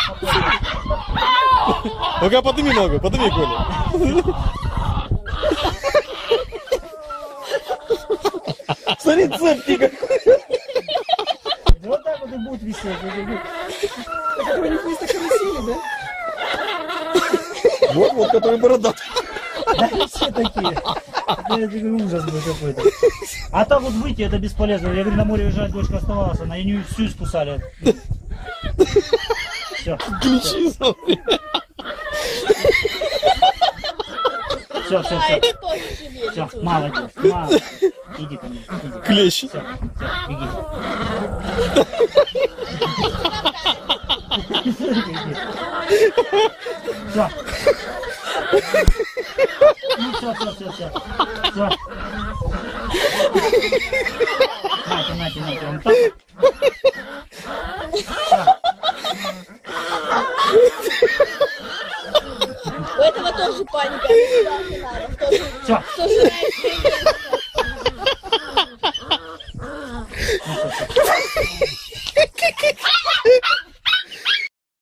Ну-ка, подними ногу, подними, Коля. Смотри, цепки какой. Вот так вот и будет висеть. Так вы не вместо карусели, да? Вот, который бородатый. Да, все такие. Это ужас был какой-то. А так вот выйти, это бесполезно. Я говорю, на море уезжать дочка оставалась, она ее всю искусали. Все. Ключи, смотри. Все. Все, мало, мало. Иди ко мне, иди. Клещи. Все, беги. Все. Ну все. Нате, он так. У этого тоже паника. Все. Кто жирает, Ну, все.